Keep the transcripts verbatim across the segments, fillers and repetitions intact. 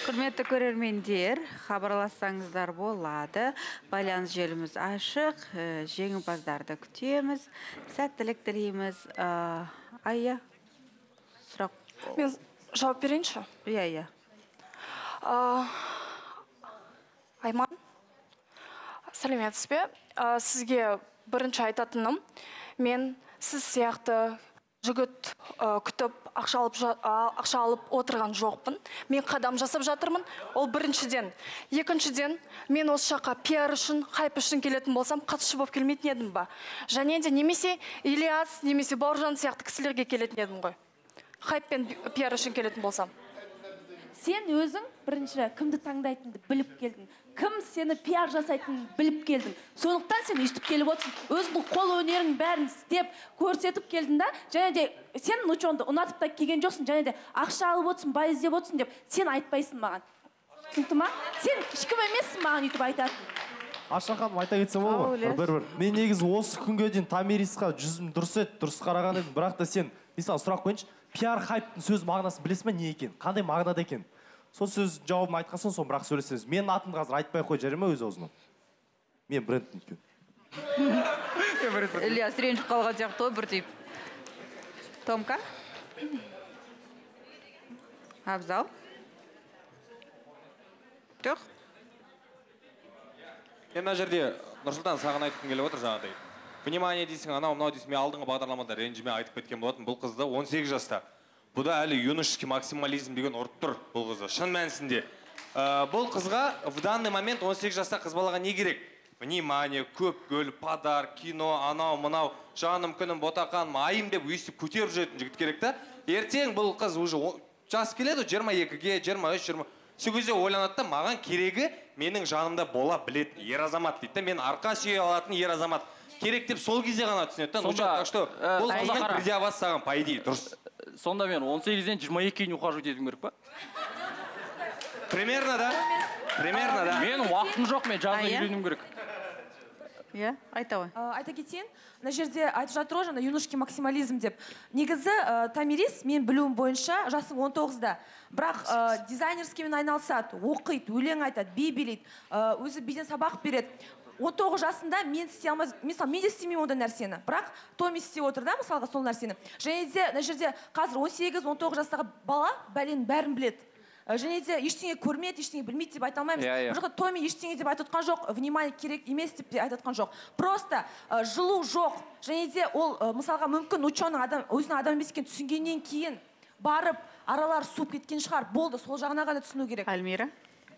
Құрметті көрермендер, хабарлассаңыздар болады. Байланыс желіміз ашық, жеңімпаздарды күтеміз, сәттілік тілейміз. Айя, сұрақ. Мен жауап берейінші? Иә, иә. Айман, сәлеметсіз бе? Сізге бірінші айтатыным, мен сіз сияқты жігіт күтіп ақша алып отырған жоқпын. Мен қадам жасап жатырмын. Ол біріншіден. Екіншіден, мен осы жаққа пиар үшін, хайп үшін келетін болсам, қатысшы болып келмейтін едім ба? Және де немесе Ильяс, немесе Бауыржан сияқты кісілерге келетін едім ғой. Хайп пен пиар үшін келетін болсам. Сен өзің бірінші кімді таңдайтынды біліп келдің. Кім сені пиар жасайтынын біліп келдің. Сондықтан сен үстіп келіп отырсың. Өзіңнің қол өнерің бәрін істеп, көрсетіп келдің да, және де сен нучонды ұнатып та келген жоқсың, және де ақша алып отырсың, бай іздеп отырсың деп сен айтпайсың маған. Түсінікті ма? Сен ешкім емессің маған үйтіп айтатын. Аша ханым, айта кетсем ол ма? Бір-бір. Мен негізі осы күнге дейін Тамирисқа жүзім дұрыс еді, дұрыс қараған едім. Бірақ та сен, мысалы сұрақ қойыншы, пиар хайптың сөз мағынасын білесің бе не екен? Қандай мағынада екен? Сол сөз жауабын айтқан соң, соң бірақ сөйлесеңіз. Менің атымды қазір айтпай қой, жарай ма өз аузынан? Мен брендтің екен. Ильяс ренжіп қалған сияқты ғой бір тиіп. Томка? Абзал? Жоқ? Мен мына жерде Нұрсұлтан саған айтқым келіп отыр жаңағыдай. Внимание дейсің, анау мынау дейсің, мен алдыңғы бағдарламада ренжіме айтып кеткен болатын. Бұл қызды он сегіз жаста. Бұда әлі юношеский максимализм деген ұрып тұр бұл қызы. Шын мәнісінде. Бұл қызға в данный момент он сегіз жаста қыз балаға не керек? Внимание, көп гүл, падар, кино, анау, мынау, жаным күнім, ботақан, айым деп өйстіп көтеріп жүретін жігіт керек та. Ертең бұл қыз уже жас келеді, жиырма екіге, жиырма үш, жиырма. Сол кезде ойланады да, маған керегі менің жанымда бола білетін ер азамат дейді. Мен арқа сүйе алатын ер азамат керек деп сол кезде ғана түсінеді. Так что бұл қыздан предъявасы саған по идее дұрыс. Сонда мен он сегізден жиырма екіге дейін ухаживать етуім керек па? Примерно, да? Примерно, да. Мен уақытым жоқ, мен жазда үйренуім керек. Иә, айта ғой. Айта кетейін, мына жерде айтып жатыр ғой жаңа юношеский максимализм деп. Негізі Тамирис, мен білуім бойынша жасы он тоғызда. Бірақ дизайнерскімен айналысады, оқиды, өлең айтады, би билейді, өзі биден сабақ береді. он тоғыз жасында мен істей алмай, мысалы, мен де істемеймін ондай нәрсені. Бірақ Томи істеп отыр да, мысалға сол нәрсені. Және де мына жерде қазір он сегіз он тоғыз жастағы бала бәленің бәрін біледі. Және де ештеңе көрмеді, ештеңе білмейді деп айта алмаймыз. Бұл жақта Томи ештеңе деп айтып отқан жоқ, внимание керек емес деп айтып отқан жоқ. Просто жылу жоқ. Және де ол мысалға мүмкін ученый адам, өзінің адам емес екенін түсінгеннен кейін барып аралар суып кеткен шығар. Болды, сол жағына ғана түсіну керек. Альмира?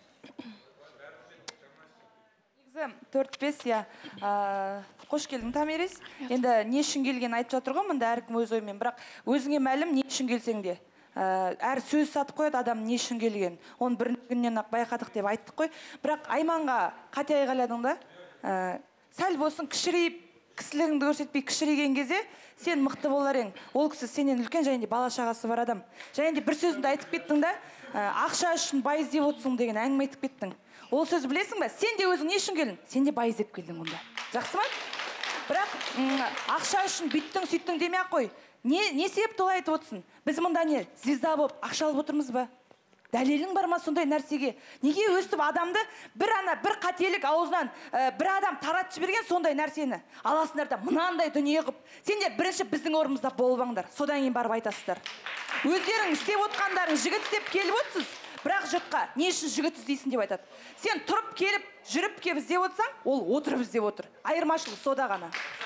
төрт бес, я. Қош келдің, Тамирис. Енді не үшін келген айтып жатыр ғой, мұнда әркім өз оймен. Бірақ өзіңе мәлім не үшін келсең де. Әр сөз сатып қояды адам не үшін келген. Оны бірінші күннен ақ байқадық деп айттық қой. Бірақ Айманға қате айғайладың да. Сәл болсын кішірейіп, кісілігіңді көрсетпей кішірейген кезде сен мықты болар ең. Ол кісі сенен үлкен және де бала шағасы бар адам. Және де бір сөзіңді айтып кеттің да, ақша үшін бай іздеп отырсың деген әңгіме айтып кеттің. Ол сөз білесің бе? Сен де өзің не үшін келдің? Сен де бай іздеп келдің онда. Жақсы ма? Бірақ ақша үшін бүттің, сөйттің демей ақ қой. Не себепті олай айтып отырсың? Біз мұнда не? Звезда болып ақша алып отырмыз ба? Дәлелің бар ма сондай нәрсеге? Неге өстіп адамды бір ана, бір қателік аузынан бір адам таратып жіберген сондай нәрсені? Аласыңдар да мынандай дүние қып. Сендер бірінші біздің орнымызда болбаңдар. Содан кейін барып айтасыздар. Өздерің істеп отқандарын жігіт істеп келіп отырсыз. Бірақ жұртқа не үшін жігіт іздейсің деп айтады. Сен тұрып келіп, жүріп келіп іздеп отырсаң, ол отырып іздеп отыр. Айырмашылық сода ғана.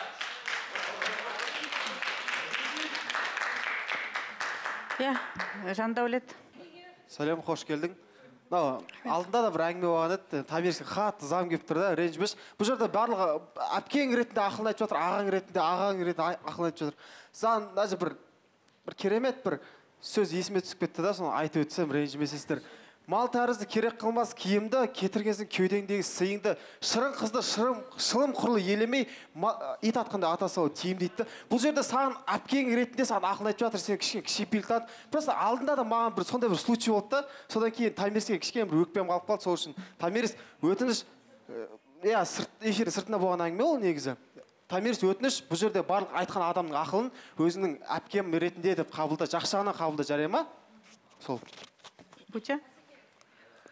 Иә, Жандәулет. Сәлем, қош келдің. Алдында да бір әңгіме болған еді, Тамириске қатты зам келіп тұр да, ренжімеш. Бұл жерде барлығы әпкең ретінде ақыл айтып жатыр, ағаң ретінде, ағаң ретінде ақыл айтып жатыр. Саған даже бір керемет бір сөз есіме түсіп кетті да, соны айтып өтсем ренжімесіздер. Мал тәрізді керек қылмас киімді, кетіргенсің кеудеңдегі сыйыңды, шырын қызды шылым құрлы елемей, ит атқанда атасы ол тиім дейді. Бұл жерде саған әпкең ретінде саған ақыл айтып жатыр, сен кішкене кішіпейілік танып. Просто алдында да маған бір сондай бір случай болды да, содан кейін Тамириске кішкене бір өкпем қалып қалды, сол үшін Тамирис өтініш, иә, эфир сыртында болған әңгіме ол негізі. Тамирис өтініш, бұл жерде барлық айтқан адамның ақылын өзінің әпкем ретінде деп қабылда, жақсы жағынан қабылда, жарай ма? Сол. Буча?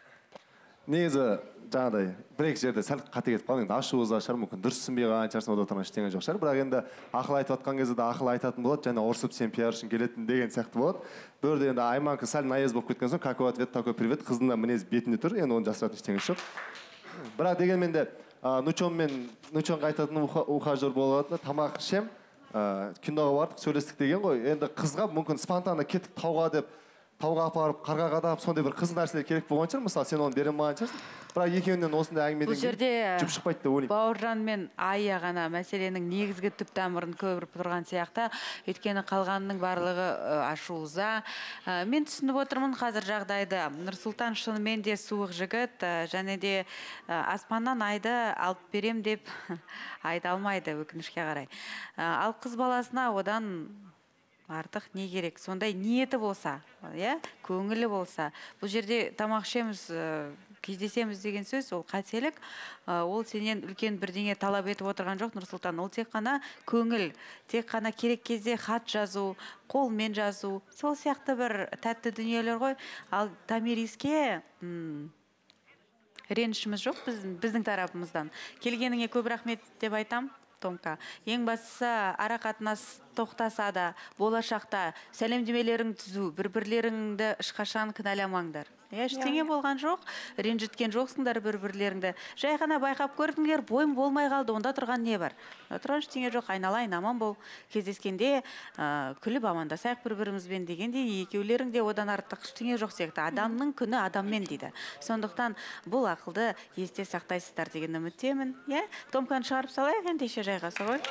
негізі жаңағыдай бір екі жерде сәл қате кетіп қалдың енді ашуыңызға шығар мүмкін дұрыс түсінбей қалған шығарсың одан тұрған ештеңе жоқ шығар бірақ енді ақыл айтып жатқан кезде де ақыл айтатын болады және ұрсып сен пиар үшін келетін деген сияқты болады бұл жерде енді айманка сәл наез болып кеткен соң какой ответ такой привет қыздың да мінезі бетінде тұр енді оны жасыратын ештеңесі жоқ бірақ дегенмен де нучонмен нучонға айтатын ухажер болады тамақ ішем киноға бардық сөйлестік деген ғой енді қызға мүмкін спонтанно кеттік тауға деп тауға апарып қарға қадап сондай бір қызық нәрселер керек болған шығар мысалы сен оны бере алмаған шығарсың бірақ екеуінен осындай әңгімеден кейін жұп шықпайды деп ойлаймын бауыржан мен Ая ғана мәселенің негізгі түп тамырын көріп тұрған сияқты өйткені қалғанының барлығы ашуыза мен түсініп отырмын қазір жағдайды Нұрсұлтан шынымен де суық жігіт және де аспаннан айды алып берем деп айта алмайды өкінішке қарай ал қыз баласына одан артық не керек сондай ниеті болса иә көңілі болса бұл жерде тамақ ішеміз кездесеміз деген сөз ол қателік ол сенен үлкен бірдеңе талап етіп отырған жоқ Нұрсұлтан ол тек қана көңіл тек қана керек кезде хат жазу қолмен жазу сол сияқты бір тәтті дүниелер ғой ал Томириске ренішіміз жоқ біздің тарапымыздан келгеніңе көп рахмет деп айтам Томка ең бастысы ара қатынас тоқтаса да болашақта сәлемдемелерің түзу бір-бірлеріңді ешқашан кінәламаңдар ештеңе болған жоқ ренжіткен жоқсыңдар бір-бірлеріңді жай ғана байқап көрдіңдер бойым болмай қалды онда тұрған не бар тұрған ештеңе жоқ айналайын аман бол кездескенде күліп амандасайық бір-бірімізбен дегендей екеулерің де одан артық ештеңе жоқ сияқты адамның күні адаммен дейді сондықтан бұл ақылды есте сақтайсыздар деген үміттемін иә Томканы шығарып салайық ендеше жайғаса ғой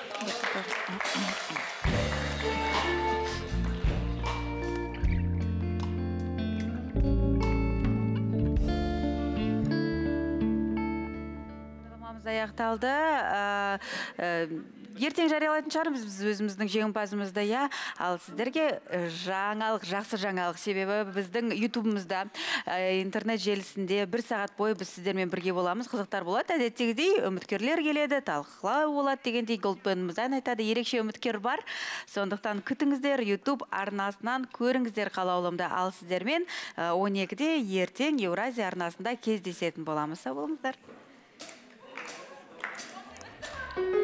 аяқталды ертең жариялайтын шығармыз біз өзіміздің жеңімпазымызды иә ал сіздерге жаңалық жақсы жаңалық себебі біздің ютубымызда интернет желісінде бір сағат бойы біз сіздермен бірге боламыз қызықтар болады әдеттегідей үміткерлер келеді талқылау болады дегендей голдбендімізден айтады ерекше үміткер бар сондықтан күтіңіздер ютуб арнасынан көріңіздер қалаулымды ал сіздермен он екіде ертең Еуразия арнасында кездесетін боламыз сау болыңыздар. Thank you.